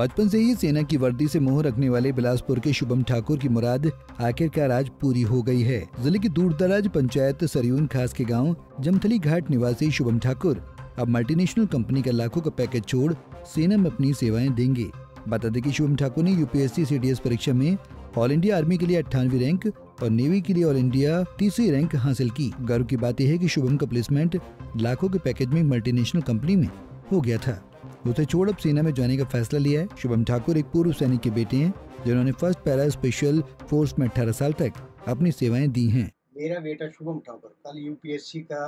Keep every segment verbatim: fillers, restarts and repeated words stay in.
बचपन से ही सेना की वर्दी से मोह रखने वाले बिलासपुर के शुभम ठाकुर की मुराद आखिरकार आज पूरी हो गई है। जिले की दूरदराज पंचायत सरयून खास के गांव जमथली घाट निवासी शुभम ठाकुर अब मल्टीनेशनल कंपनी का लाखों का पैकेज छोड़ सेना में अपनी सेवाएं देंगे। बता दें कि शुभम ठाकुर ने यूपीएससी सीडीएस परीक्षा में ऑल इंडिया आर्मी के लिए अट्ठानवे रैंक और नेवी के लिए ऑल इंडिया तीसरी रैंक हासिल की। गर्व की बात यह है कि शुभम का प्लेसमेंट लाखों के पैकेज में मल्टीनेशनल कंपनी में हो गया था। उसे छोड़ अब सेना में जाने का फैसला लिया है। शुभम ठाकुर एक पूर्व सैनिक के बेटे हैं जिन्होंने फर्स्ट पैरा स्पेशल फोर्स में अठारह साल तक अपनी सेवाएं दी हैं। मेरा बेटा शुभम ठाकुर कल यूपीएससी का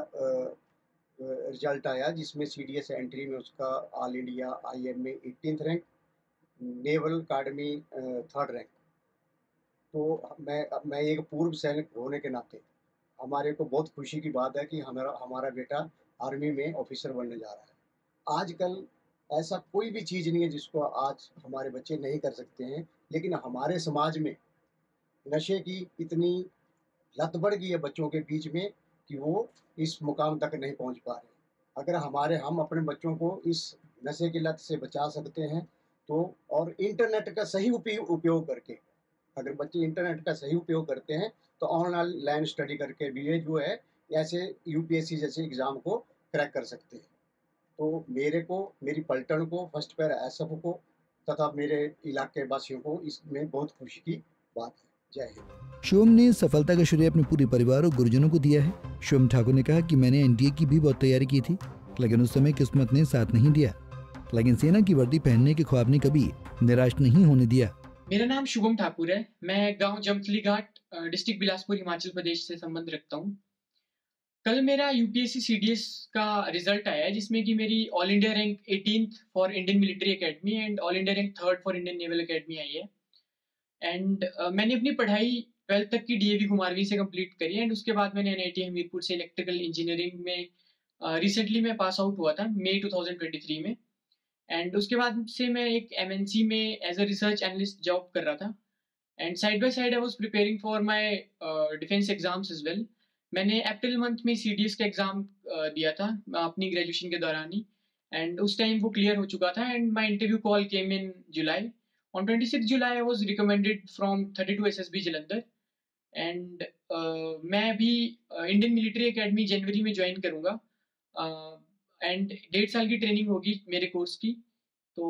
रिजल्ट आया जिसमें सीडीएस एंट्री में उसका ऑल इंडिया आईएम में eighteenth rank, naval academy third rank. तो मैं मैं एक पूर्व सैनिक होने के नाते हमारे को बहुत खुशी की बात है कि हमारा हमारा बेटा आर्मी में ऑफिसर बनने जा रहा है। आजकल ऐसा कोई भी चीज़ नहीं है जिसको आज हमारे बच्चे नहीं कर सकते हैं, लेकिन हमारे समाज में नशे की इतनी लत बढ़ गई है बच्चों के बीच में कि वो इस मुकाम तक नहीं पहुंच पा रहे। अगर हमारे हम अपने बच्चों को इस नशे की लत से बचा सकते हैं तो, और इंटरनेट का सही उपयोग करके अगर बच्चे इंटरनेट का सही उपयोग करते हैं तो ऑनलाइन स्टडी करके भी ये जो है ऐसे यूपीएससी जैसे एग्ज़ाम को क्रैक कर सकते हैं। तो मेरे को, मेरी पलटन को, फर्स्ट पैरा एसएफ को तथा मेरे इलाके वासियों को इसमें बहुत खुशी की बात है। जय हिंद। शुभम ने सफलता का श्रेय अपने पूरे परिवार और गुरुजनों को दिया है। शुभम ठाकुर ने कहा कि मैंने एनडीए की भी बहुत तैयारी की थी, लेकिन उस समय किस्मत ने साथ नहीं दिया, लेकिन सेना की वर्दी पहनने के ख्वाब ने कभी निराश नहीं होने दिया। मेरा नाम शुभम ठाकुर है। मैं गांव जमथली घाट, डिस्ट्रिक्ट बिलासपुर, हिमाचल प्रदेश से संबंध रखता हूं। कल मेरा यूपीएससी सीडीएस का रिजल्ट आया है जिसमें कि मेरी all India rank eighteenth for Indian military academy and all India rank third for Indian naval academy आई है। एंड uh, मैंने अपनी पढ़ाई ट्वेल्थ तक की डीएवी कुमारवी से कंप्लीट करी एंड उसके बाद मैंने एनआईटी हमीरपुर से इलेक्ट्रिकल इंजीनियरिंग में रिसेंटली uh, मैं पास आउट हुआ था May two thousand twenty three में। एंड उसके बाद से मैं एक एमएनसी में as a research analyst job कर रहा था and side by side I was preparing for my defence exams as well. मैंने अप्रैल मंथ में सीडीएस का एग्जाम uh, दिया था अपनी ग्रेजुएशन के दौरान ही एंड उस टाइम वो क्लियर हो चुका था and my interview call came in July. On twenty six July I was recommended from thirty two SSB Jalandhar and मैं अभी इंडियन मिलिट्री एकेडमी जनवरी में ज्वाइन करूँगा एंड uh, डेढ़ साल की ट्रेनिंग होगी मेरे कोर्स की। तो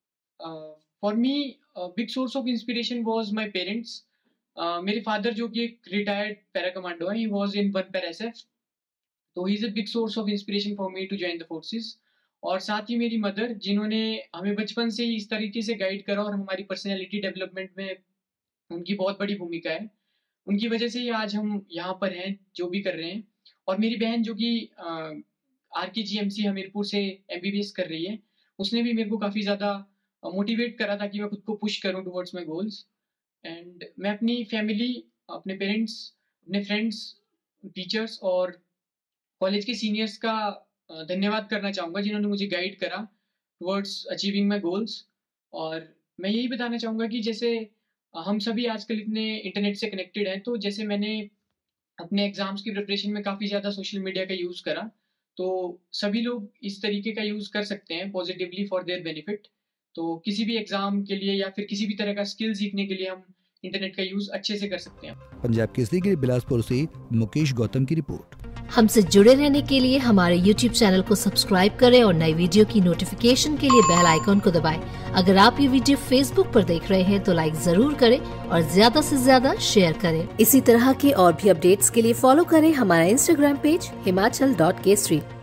for me big source of inspiration was my parents. मेरे फादर जो कि एक रिटायर्ड पैरा कमांडो है, he was in one para SF, तो he is a big source of inspiration for me to join the forces. और साथ ही मेरी mother जिन्होंने हमें बचपन से ही इस तरीके से गाइड करा और हमारी पर्सनैलिटी डेवलपमेंट में उनकी बहुत बड़ी भूमिका है। उनकी वजह से ही आज हम यहाँ पर हैं जो भी कर रहे हैं। और मेरी बहन जो कि आर के जी एम सी हमीरपुर से एमबीबीएस कर रही है, उसने भी मेरे को काफ़ी ज़्यादा मोटिवेट करा था कि मैं खुद को पुश करूँ टुवर्ड्स माई गोल्स। एंड मैं अपनी फैमिली, अपने पेरेंट्स, अपने फ्रेंड्स, टीचर्स और कॉलेज के सीनियर्स का धन्यवाद करना चाहूँगा जिन्होंने मुझे गाइड करा टुवर्ड्स अचीविंग माई गोल्स। और मैं यही बताना चाहूँगा कि जैसे हम सभी आजकल इतने इंटरनेट से कनेक्टेड हैं, तो जैसे मैंने अपने एग्जाम्स की प्रिपरेशन में काफ़ी ज़्यादा सोशल मीडिया का यूज़ करा, तो सभी लोग इस तरीके का यूज़ कर सकते हैं पॉजिटिवली फॉर देयर बेनिफिट। तो किसी भी एग्जाम के लिए या फिर किसी भी तरह का स्किल सीखने के लिए हम इंटरनेट का यूज अच्छे से कर सकते हैं। पंजाब केसरी के बिलासपुर से मुकेश गौतम की रिपोर्ट। हमसे जुड़े रहने के लिए हमारे यूट्यूब चैनल को सब्सक्राइब करें और नई वीडियो की नोटिफिकेशन के लिए बेल आइकॉन को दबाएं। अगर आप ये वीडियो फेसबुक पर देख रहे हैं तो लाइक जरूर करें और ज्यादा से ज्यादा शेयर करें। इसी तरह के और भी अपडेट्स के लिए फॉलो करें हमारा Instagram page Himachal dot Kesari.